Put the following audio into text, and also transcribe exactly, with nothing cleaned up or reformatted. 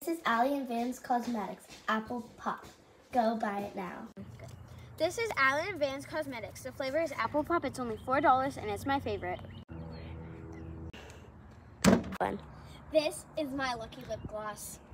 This is Allie and Vans Cosmetics Apple Pop. Go buy it now. This is Allie and Vans Cosmetics. The flavor is Apple Pop. It's only four dollars and it's my favorite. Fun. This is my Lucky Lip Gloss.